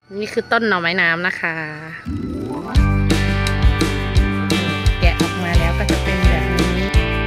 นี่คือต้นหน่อไม้น้ำนะคะแกะออกมาแล้วก็จะเป็นแบบนี้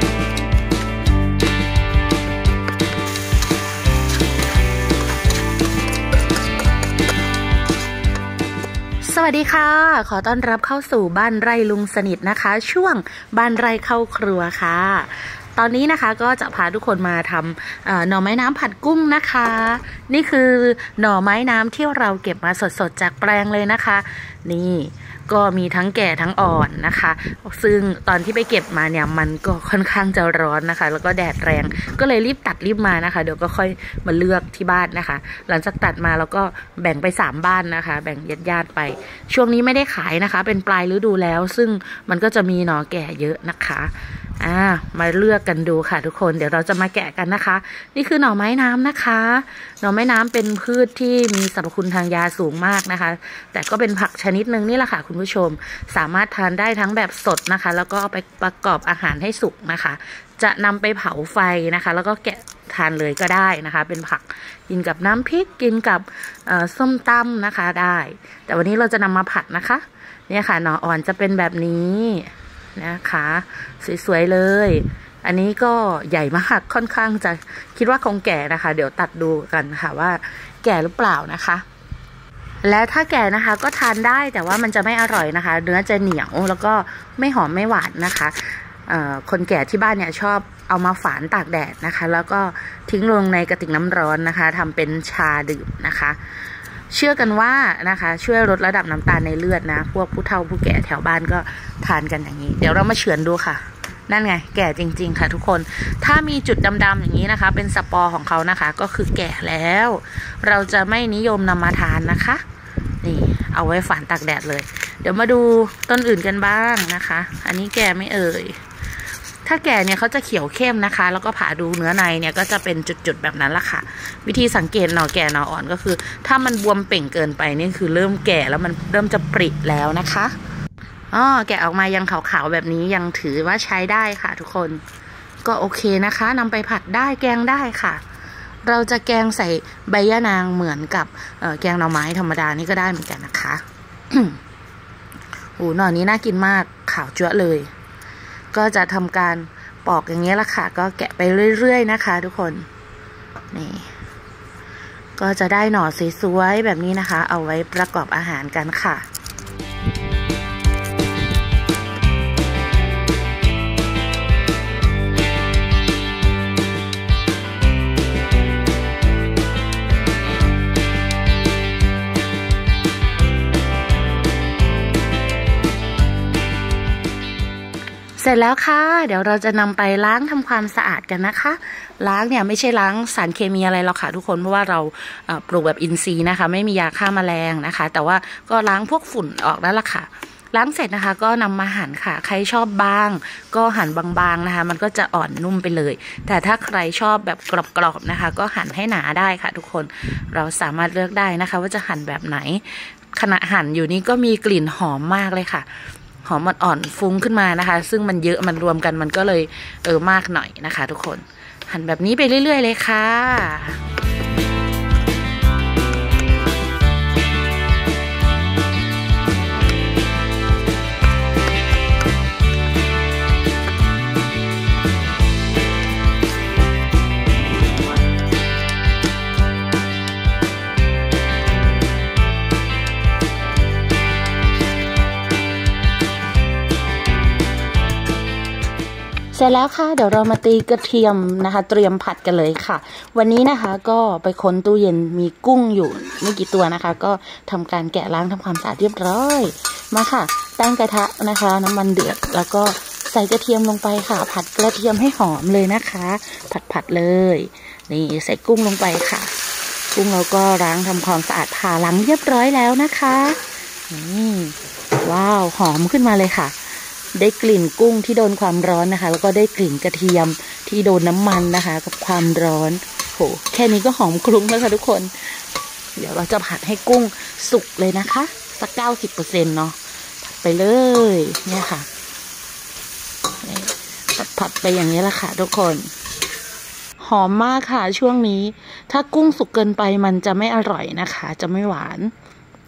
สวัสดีค่ะขอต้อนรับเข้าสู่บ้านไร่ลุงสนิทนะคะช่วงบ้านไร่เข้าครัวค่ะตอนนี้นะคะก็จะพาทุกคนมาทำหน่อไม้น้ำผัดกุ้งนะคะนี่คือหน่อไม้น้ำที่เราเก็บมาสดๆจากแปลงเลยนะคะนี่ก็มีทั้งแก่ทั้งอ่อนนะคะซึ่งตอนที่ไปเก็บมาเนี่ยมันก็ค่อนข้างจะร้อนนะคะแล้วก็แดดแรงก็เลยรีบตัดรีบมานะคะเดี๋ยวก็ค่อยมาเลือกที่บ้านนะคะหลังจากตัดมาแล้วก็แบ่งไป3บ้านนะคะแบ่งญาติๆไปช่วงนี้ไม่ได้ขายนะคะเป็นปลายฤดูแล้วซึ่งมันก็จะมีหน่อแก่เยอะนะคะมาเลือกกันดูค่ะทุกคนเดี๋ยวเราจะมาแกะกันนะคะนี่คือหน่อไม้น้ำนะคะหน่อไม้น้ำเป็นพืชที่มีสรรพคุณทางยาสูงมากนะคะแต่ก็เป็นผักชนิดหนึ่งนี่แหละค่ะคุณผู้ชมสามารถทานได้ทั้งแบบสดนะคะแล้วก็เอาไปประกอบอาหารให้สุกนะคะจะนำไปเผาไฟนะคะแล้วก็แกะทานเลยก็ได้นะคะเป็นผักกินกับน้ำพริกกินกับส้มตำนะคะได้แต่วันนี้เราจะนำมาผัดนะคะเนี่ยค่ะหน่ออ่อนจะเป็นแบบนี้นะคะสวยๆเลยอันนี้ก็ใหญ่มากค่อนข้างจะคิดว่าคงแก่นะคะเดี๋ยวตัดดูกันค่ะว่าแก่หรือเปล่านะคะและถ้าแก่นะคะก็ทานได้แต่ว่ามันจะไม่อร่อยนะคะเนื้อจะเหนียวแล้วก็ไม่หอมไม่หวานนะคะคนแก่ที่บ้านเนี่ยชอบเอามาฝานตากแดดนะคะแล้วก็ทิ้งลงในกระติกน้ำร้อนนะคะทำเป็นชาดื่มนะคะเชื่อกันว่านะคะช่วยลดระดับน้ำตาลในเลือดนะพวกผู้เฒ่าผู้แก่แถวบ้านก็ทานกันอย่างนี้เดี๋ยวเรามาเฉือนดูค่ะนั่นไงแก่จริงๆค่ะทุกคนถ้ามีจุดดำๆอย่างนี้นะคะเป็นสปอร์ของเขานะคะก็คือแก่แล้วเราจะไม่นิยมนำมาทานนะคะนี่เอาไว้ฝานตากแดดเลยเดี๋ยวมาดูต้นอื่นกันบ้างนะคะอันนี้แก่ไม่เอ่ยถ้าแก่เนี่ยเขาจะเขียวเข้มนะคะแล้วก็ผ่าดูเนื้อในเนี่ยก็จะเป็นจุดๆแบบนั้นละค่ะวิธีสังเกตหน่อแก่หน่ออ่อนก็คือถ้ามันบวมเป่งเกินไปนี่คือเริ่มแก่แล้วมันเริ่มจะปริแล้วนะคะแกะออกมายังขาวๆแบบนี้ยังถือว่าใช้ได้ค่ะทุกคนก็โอเคนะคะนำไปผัดได้แกงได้ค่ะเราจะแกงใส่ใบยะนางเหมือนกับแกงหน่อไม้ธรรมดานี่ก็ได้เหมือนกันนะคะ โอ้หน่อนี้น่ากินมากขาวจั๊วเลยก็จะทำการปอกอย่างนี้ละค่ะก็แกะไปเรื่อยๆนะคะทุกคนนี่ก็จะได้หน่อสวยๆแบบนี้นะคะเอาไว้ประกอบอาหารกันค่ะเสร็จแล้วค่ะเดี๋ยวเราจะนำไปล้างทำความสะอาดกันนะคะล้างเนี่ยไม่ใช่ล้างสารเคมีอะไรหรอกค่ะทุกคนเพราะว่าเราปลูกแบบอินทรีย์นะคะไม่มียาฆ่าแมลงนะคะแต่ว่าก็ล้างพวกฝุ่นออกแล้วล่ะค่ะล้างเสร็จนะคะก็นำมาหั่นค่ะใครชอบบางก็หั่นบางๆนะคะมันก็จะอ่อนนุ่มไปเลยแต่ถ้าใครชอบแบบกรอบๆนะคะก็หั่นให้หนาได้ค่ะทุกคนเราสามารถเลือกได้นะคะว่าจะหั่นแบบไหนขณะหั่นอยู่นี้ก็มีกลิ่นหอมมากเลยค่ะหอมอ่อนๆฟุ้งขึ้นมานะคะซึ่งมันเยอะมันรวมกันมันก็เลยมากหน่อยนะคะทุกคนหั่นแบบนี้ไปเรื่อยๆเลยค่ะเสร็จแล้วค่ะเดี๋ยวเรามาตีกระเทียมนะคะเตรียมผัดกันเลยค่ะวันนี้นะคะก็ไปค้นตู้เย็นมีกุ้งอยู่ไม่กี่ตัวนะคะก็ทำการแกะล้างทำความสะอาดเรียบร้อยมาค่ะตั้งกระทะนะคะน้ำมันเดือดแล้วก็ใส่กระเทียมลงไปค่ะผัดกระเทียมให้หอมเลยนะคะผัดเลยนี่ใส่กุ้งลงไปค่ะกุ้งเราก็ล้างทำความสะอาดผ่าหลังเรียบร้อยแล้วนะคะนี่ว้าวหอมขึ้นมาเลยค่ะได้กลิ่นกุ้งที่โดนความร้อนนะคะแล้วก็ได้กลิ่นกระเทียมที่โดนน้ำมันนะคะกับความร้อนโหแค่นี้ก็หอมกลุ้งแล้วค่ะทุกคนเดี๋ยวเราจะผัดให้กุ้งสุกเลยนะคะสัก90%เนาะผัดไปเลยเนี่ยค่ะผัดไปอย่างนี้แหละค่ะทุกคนหอมมากค่ะช่วงนี้ถ้ากุ้งสุกเกินไปมันจะไม่อร่อยนะคะจะไม่หวาน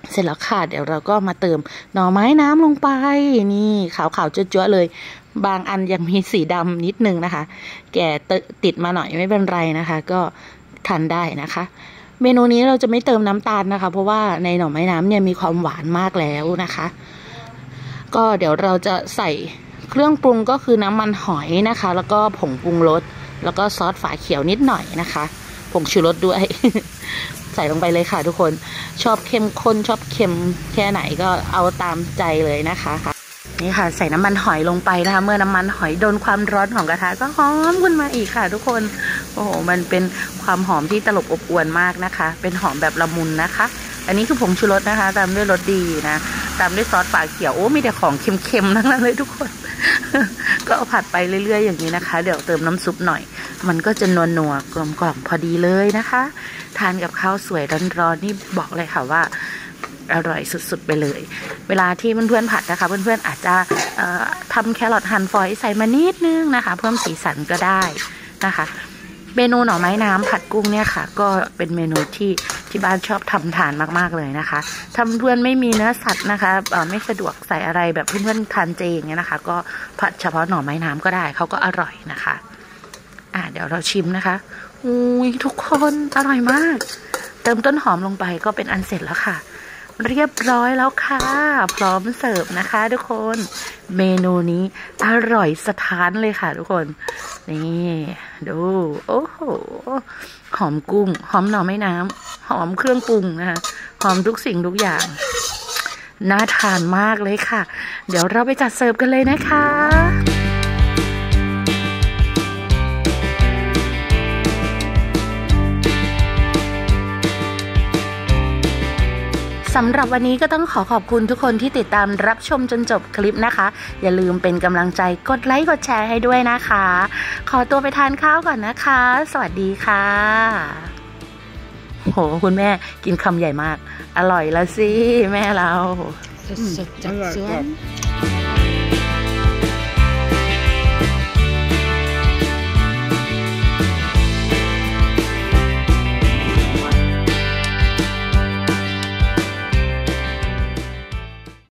เสร็จแล้วค่ะเดี๋ยวเราก็มาเติมหน่อไม้น้ำลงไปนี่ขาวๆจั๊วๆเลยบางอันยังมีสีดำนิดนึงนะคะแก่ติดมาหน่อยไม่เป็นไรนะคะก็ทานได้นะคะเมนูนี้เราจะไม่เติมน้ำตาลนะคะเพราะว่าในหน่อไม้น้ำเนี่ยมีความหวานมากแล้วนะคะก็เดี๋ยวเราจะใส่เครื่องปรุงก็คือน้ำมันหอยนะคะแล้วก็ผงปรุงรสแล้วก็ซอสฝาเขียวนิดหน่อยนะคะผงชูรสด้วย ใส่ลงไปเลยค่ะทุกคนชอบเข้มข้นชอบเค็มแค่ไหนก็เอาตามใจเลยนะคะนี่ค่ะใส่น้ำมันหอยลงไปนะคะเมื่อน้ำมันหอยโดนความร้อนของกระทะก็หอมขึ้นมาอีกค่ะทุกคนโอ้โหมันเป็นความหอมที่ตลบอบอวลมากนะคะเป็นหอมแบบละมุนนะคะอันนี้คือผงชูรสนะคะตามด้วยรสดีนะตามด้วยซอสฝาเขียวโอ้มีแต่ของเค็มๆทั้งนั้นเลยทุกคน ก็เอาผัดไปเรื่อยๆอย่างนี้นะคะเดี๋ยวเติมน้ำซุปหน่อยมันก็จะนัวๆกลมๆพอดีเลยนะคะทานกับข้าวสวยร้อนๆนี่บอกเลยค่ะว่าอร่อยสุดๆไปเลยเวลาที่เพื่อนๆผัดนะคะเพื่อนๆอาจจะทำแครอทหั่นฝอยใส่มานิดนึงนะคะเพิ่มสีสันก็ได้นะคะเมนูหน่อไม้น้ำผัดกุ้งเนี่ยค่ะก็เป็นเมนูที่บ้านชอบทำทานมากๆเลยนะคะถ้าเพื่อนไม่มีเนื้อสัตว์นะคะไม่สะดวกใส่อะไรแบบเพื่อนๆทานเจอย่างเงี้ยนะคะก็ผัดเฉพาะหน่อไม้น้ำก็ได้เขาก็อร่อยนะคะเดี๋ยวเราชิมนะคะอุ้ยทุกคนอร่อยมากเติมต้นหอมลงไปก็เป็นอันเสร็จแล้วค่ะเรียบร้อยแล้วค่ะพร้อมเสิร์ฟนะคะทุกคนเมนูนี้อร่อยสะท้านเลยค่ะทุกคนนี่ดูโอ้โหหอมกุ้งหอมหน่อไม้น้ำหอมเครื่องปรุงนะคะหอมทุกสิ่งทุกอย่างน่าทานมากเลยค่ะเดี๋ยวเราไปจัดเสิร์ฟกันเลยนะคะสำหรับวันนี้ก็ต้องขอบคุณทุกคนที่ติดตามรับชมจนจบคลิปนะคะอย่าลืมเป็นกำลังใจกดไลค์กดแชร์ให้ด้วยนะคะขอตัวไปทานข้าวก่อนนะคะสวัสดีค่ะโหคุณแม่กินคำใหญ่มากอร่อยแล้วสิแม่เราสดๆจากสวน